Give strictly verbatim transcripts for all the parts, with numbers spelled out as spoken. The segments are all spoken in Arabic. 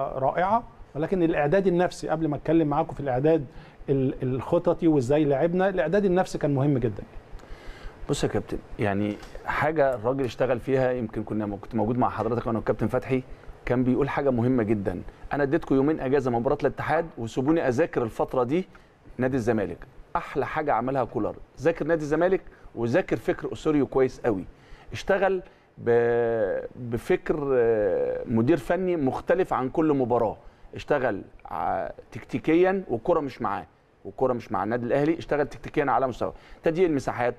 رائعه، ولكن الاعداد النفسي قبل ما اتكلم معاكم في الاعداد الخططي وازاي لعبنا، الاعداد النفسي كان مهم جدا. بص يا كابتن، يعني حاجه الراجل اشتغل فيها، يمكن كنا كنت موجود مع حضرتك انا والكابتن فتحي، كان بيقول حاجه مهمه جدا. انا اديتكم يومين اجازه من مباراه الاتحاد وسيبوني اذاكر الفتره دي نادي الزمالك. احلى حاجه عملها كولر، ذاكر نادي الزمالك وذاكر فكر اسوريو كويس قوي. اشتغل بفكر مدير فني مختلف عن كل مباراه، اشتغل تكتيكيا والكره مش معاه، والكره مش مع النادي الاهلي، اشتغل تكتيكيا على مستوى تضييق المساحات،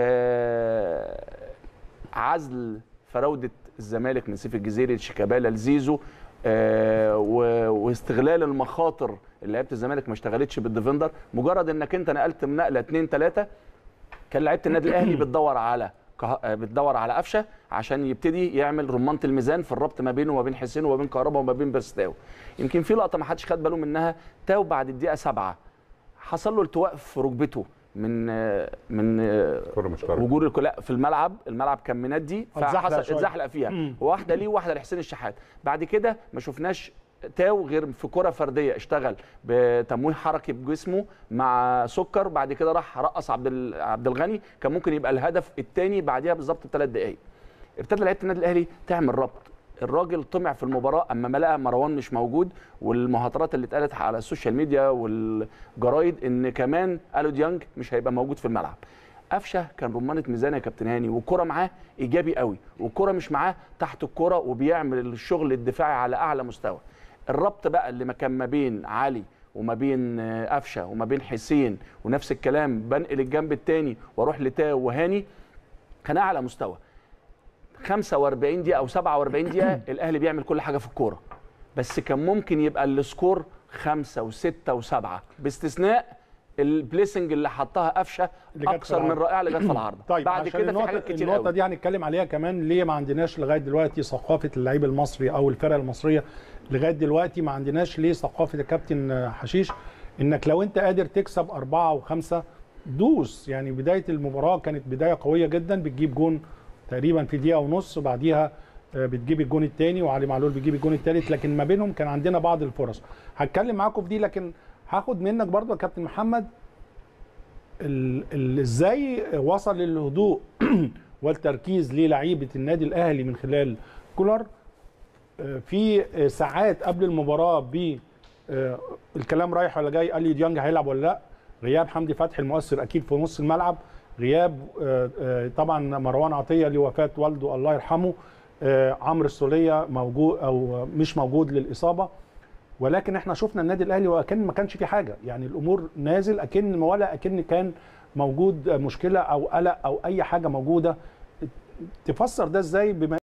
عزل فراوده الزمالك من سيف الجزيري لشيكابالا لزيزو، واستغلال المخاطر اللي لعيبه الزمالك ما اشتغلتش بالديفندر. مجرد انك انت نقلت من نقله اتنين ثلاثه كان لعيبه النادي الاهلي بتدور على بتدور على قفشه عشان يبتدي يعمل رمانه الميزان في الربط ما بينه وما بين حسين وما بين كهربا وما بين بيرستاو. يمكن في لقطه ما حدش خد باله منها، تاو بعد الدقيقه سبعة حصل له التواء في ركبته من من وجود لا في الملعب، الملعب كان مندي فحصل اتزحلق فيها، واحده ليه وواحده لحسين الشحات. بعد كده ما شفناش تاو غير في كره فرديه، اشتغل بتمويه حركي بجسمه مع سكر، بعد كده راح رقص عبد عبد الغني، كان ممكن يبقى الهدف الثاني بعديها بالظبط بثلاث دقائق. ابتدى لعيبه النادي الاهلي تعمل ربط. الراجل طمع في المباراه اما ما لقى مروان مش موجود، والمهاترات اللي اتقالت على السوشيال ميديا والجرايد ان كمان الو ديانج مش هيبقى موجود في الملعب. قفشه كان رمانه ميزان يا كابتن هاني، والكره معاه ايجابي قوي، والكره مش معاه تحت الكره وبيعمل الشغل الدفاعي على اعلى مستوى. الربط بقى اللي ما كان ما بين علي وما بين قفشه وما بين حسين، ونفس الكلام بنقل الجنب الثاني واروح لتاو وهاني، كان اعلى مستوى. خمسة وأربعين دقيقه او سبعة وأربعين دقيقه الاهلي بيعمل كل حاجه في الكوره، بس كان ممكن يبقى السكور خمسة وستة وسبعة باستثناء البليسنج اللي حطها قفشه اكثر من رائعه اللي جت في العارضه. طيب بعد كده في حاجات كتير النقطه دي هنتكلم عليها كمان. ليه ما عندناش لغايه دلوقتي ثقافه اللعيب المصري او الفرقه المصريه لغايه دلوقتي ما عندناش؟ ليه ثقافه الكابتن حشيش انك لو انت قادر تكسب أربعة وخمسة دوس؟ يعني بدايه المباراه كانت بدايه قويه جدا، بتجيب جون تقريبا في دقيقه ونص، وبعديها بتجيب الجون الثاني وعلي معلول بيجيب الجون الثالث، لكن ما بينهم كان عندنا بعض الفرص. هتكلم معاكم في دي، لكن هاخد منك برضو يا كابتن محمد ازاي وصل للهدوء والتركيز للاعيبه النادي الاهلي من خلال كولر في ساعات قبل المباراه، ب الكلام رايح ولا جاي، اليو ديانج هيلعب ولا لا، غياب حمدي فتحي المؤثر اكيد في نص الملعب، غياب طبعا مروان عطيه لوفاه والده الله يرحمه، عمرو السوليه موجود او مش موجود للاصابه. ولكن احنا شفنا النادي الاهلي وكان ما كانش في حاجه، يعني الامور نازل اكن ولا اكن كان موجود مشكله او قلق او اي حاجه موجوده. تفسر ده ازاي بما